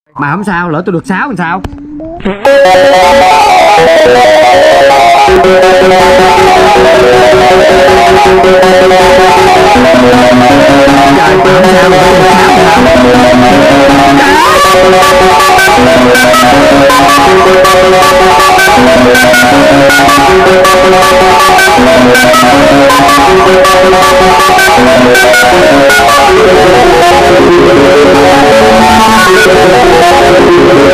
Mà không sao, lỡ tôi được 6 làm sao? Trời, mà không sao, lỡ tôi được 6 làm sao?